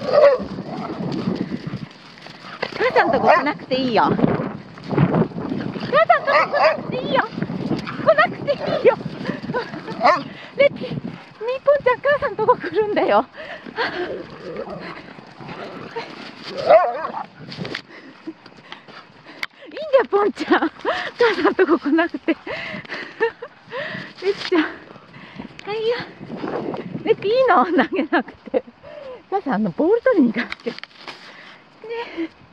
母さんとこ来なくていいよ。母さんとこ来なくていいよ。来なくていいよ。レッツ、みーぽんちゃん母さんとこ来るんだよ。いいんだよ、ぽんちゃん。母さんとこ来なくて。レッツちゃん。はいよ。レッツいいの投げなくて。母さんボール取りに行かなきゃ。ね。